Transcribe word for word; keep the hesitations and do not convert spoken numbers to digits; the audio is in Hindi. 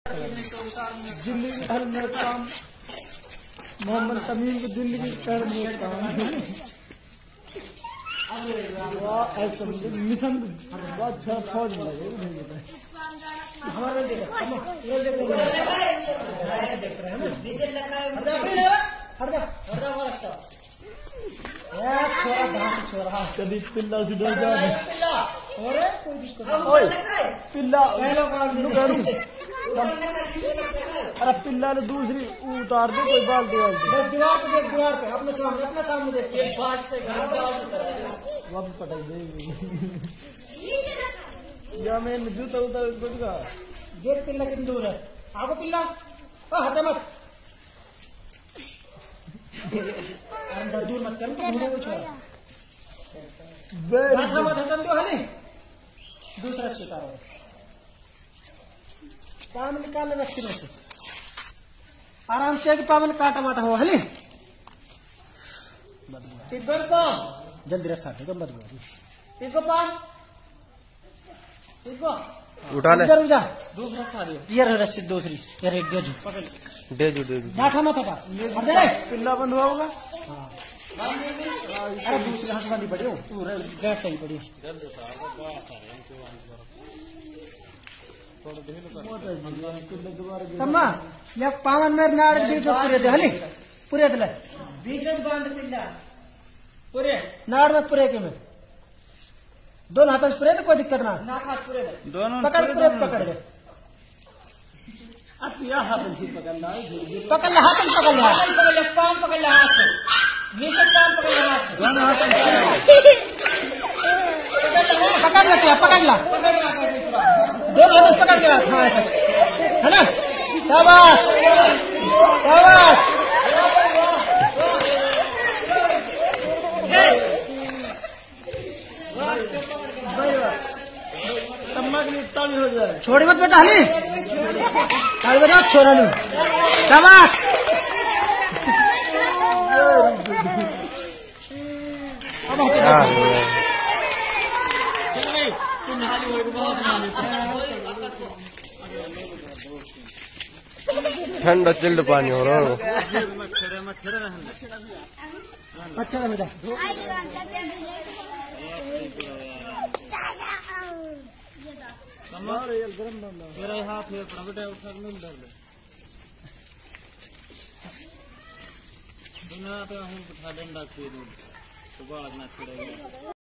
जिंदगी भर में काम मोहम्मद तमीम की जिंदगी भर में काम ऐसा मिशन अच्छा फौज लगे हमारे कभी पिल्ला से डर जाए पिल्ला अरे पिल्ला ने दूसरी उतार दे कोई बाल्टी वाल्टी बस दीवार पे देख दीवार पे अपने सामने अपने सामने देख एक बात से वो भी पटाई देगी या मैं जूता उतार कुछ का देख पिल्ला कितनी दूर है आगो पिल्ला हटे मत अंदर दूर मत कर मुझे कुछ मत हटन दो हले दूसरा स्वीकारो पावन निकाल रस्सी में से आराम से पावन काटा माटा हो हले तिब्बत को जल्दी रस्सा दे बदबू इनको पान इनको उठा ले जरूर जा दूसरा सारी ये रस्सी दूसरी ये एक दे जो दे जो दे जो बैठा मत का अरे पिल्ला बंद हुआ होगा अरे दूसरी हाथ वाली पड़ी हो तू गैस सही पड़ी तम्मा या पावन में नाड़ बीज पूरे दे हली पूरे दे बीज में बांध पिल्ला पूरे नाड़ में पूरे के में दोनों हाथों से पूरे तो कोई दिक्कत ना ना हाथ पूरे दोनों पकड़ पूरे पकड़ दे अब तू यहाँ हाथ से पकड़ ला पकड़ ले हाथ से पकड़ ले पकड़ ले पान पकड़ ले हाथ से नीचे पान पकड़ ले हाथ दोनों हाथों से पकड़ ले पकड़ ला दोनों हाथ पकड़ के रखा ऐसा है ना शाबाश शाबाश तम्मा के लिए ताली हो जाए छोड़ी मत बेटा हली ताली बजा छोड़ा नहीं शाबाश ठंडा चिल्ड पानी हो रहा हो अच्छा का बेटा मेरा हाथ है बेटा उठा नहीं डर दुनिया तो हम उठा डंडा खेल तो बाढ़ ना छेड़ेगा।